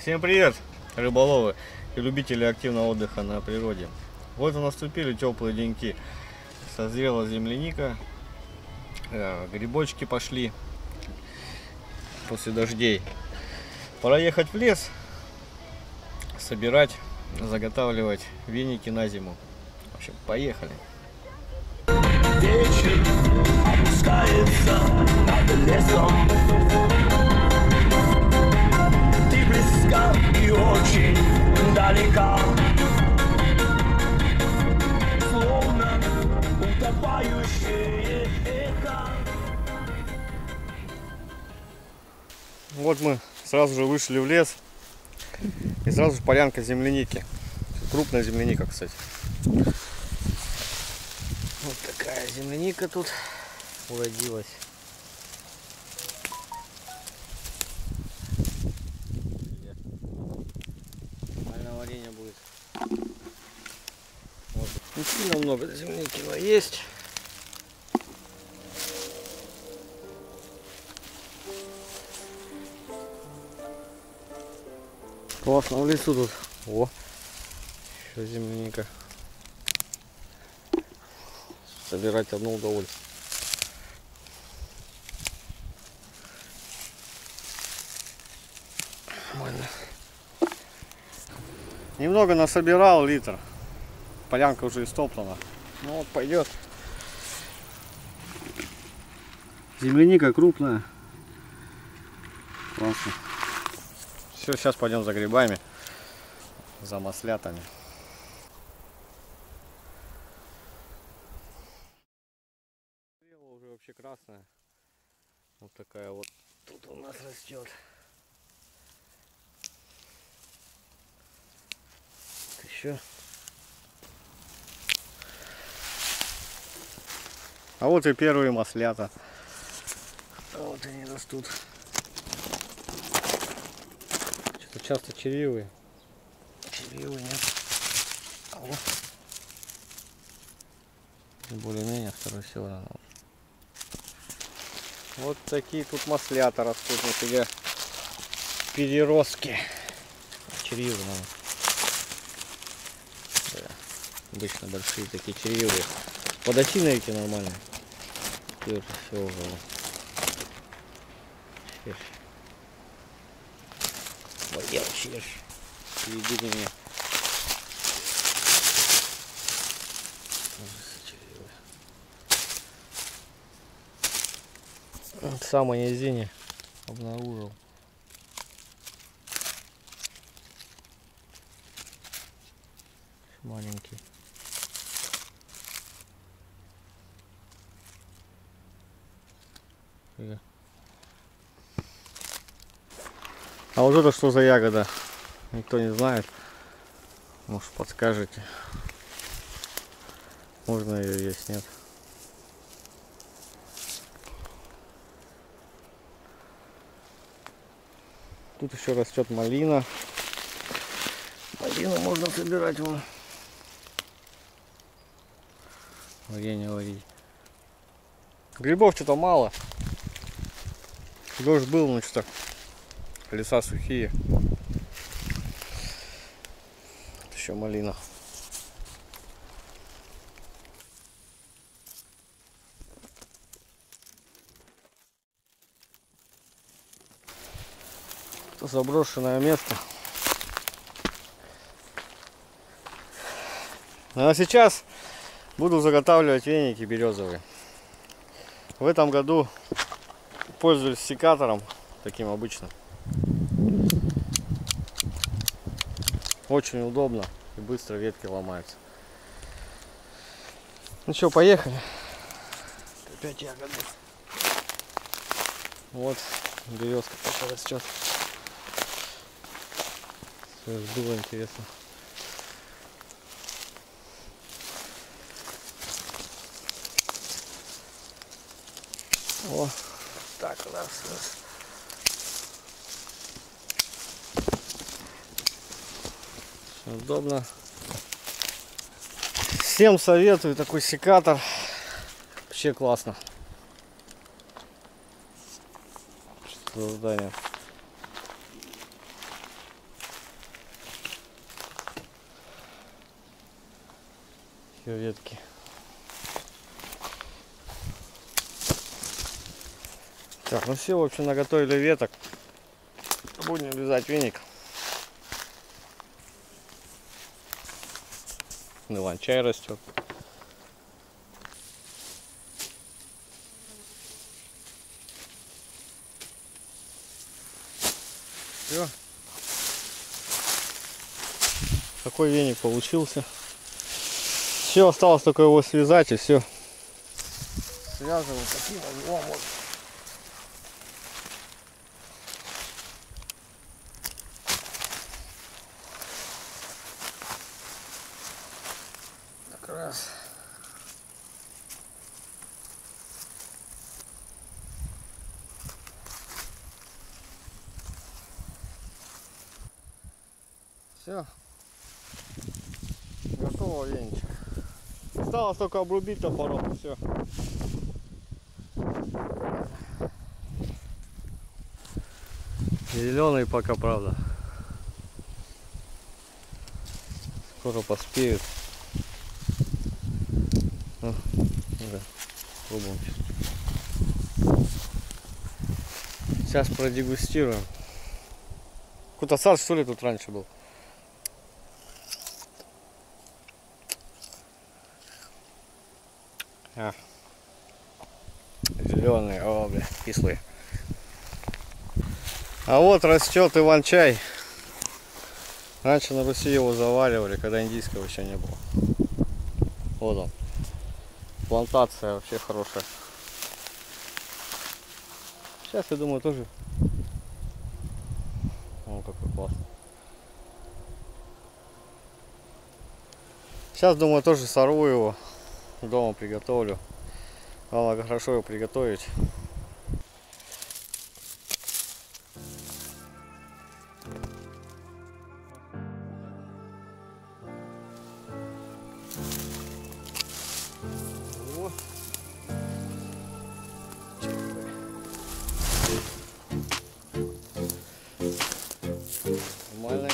Всем привет, рыболовы и любители активного отдыха на природе. Вот и наступили теплые деньки. Созрела земляника, грибочки пошли после дождей. Пора ехать в лес, собирать, заготавливать веники на зиму. В общем, поехали. Вечер опускается над лесом. Ты близка и очень далека, словно утопающее эхо. Вот мы сразу же вышли в лес, и сразу же полянка земляники. Крупная земляника, кстати. Вот такая земляника тут уродилась. Нормальное варенье будет. Вот. Не сильно много земляники, но есть. Классно в лесу тут. О, еще земляника. Собирать одно удовольствие. Нормально. Немного насобирал, литр. Полянка уже истоптана. Ну вот пойдет. Земляника крупная. Классно. Все, сейчас пойдем за грибами, за маслятами. Уже вообще красная. Вот такая вот тут у нас растет. Еще. А вот и первые маслята. Вот они растут. Что-то часто червивые. Червивые нет. Более-менее, второй все равно. Вот такие тут маслята растут, нифига. Переростки. Червивые, наверное. Да. Обычно большие такие червивые. Подосиновики нормальные. Теперь все уже. Червь. Ой, червь. Ведите меня. В самой низине обнаружил. Маленький. А вот это что за ягода? Никто не знает. Может, подскажете. Можно ее есть, нет? Тут еще растет малина. Малину можно собирать вон. Варенье варить. Грибов что-то мало. Дождь был, но что-то леса сухие. Тут еще малина. Это заброшенное место. А сейчас буду заготавливать веники березовые. В этом году пользуюсь секатором, таким обычным. Очень удобно и быстро ветки ломаются. Ну что, поехали. Опять ягоды. Вот березка пока растет. Все, было интересно. О, так, раз. Все удобно. Всем советую такой секатор. Вообще классно. Что за здание? Такие ветки. Так, ну все, в общем, наготовили веток. Будем вязать веник. Иван-чай растет. Все. Такой веник получился. Все, осталось только его связать и все. Связываем таким узлом. Так раз. Все. Готово венчик. Осталось только обрубить топором, и все. Зеленый пока, правда. Скоро поспеют. Да, пробуем. Сейчас продегустируем. Какой-то сад, что ли, тут раньше был? Зеленые, о, бля, кислые. А вот растет иван-чай. Раньше на Руси его заваривали, когда индийского еще не было. Вот он. Плантация вообще хорошая. Сейчас, я думаю, тоже. О, какой классный. Сейчас, думаю, тоже сорву его. Дома приготовлю. Главное, хорошо его приготовить. Нормальный.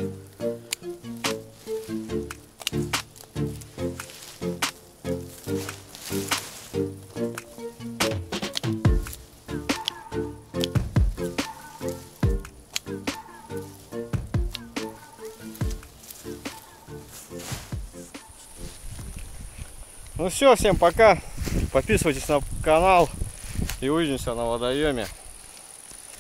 Ну все, всем пока. Подписывайтесь на канал и увидимся на водоеме.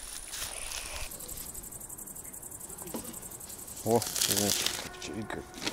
О, чирикает.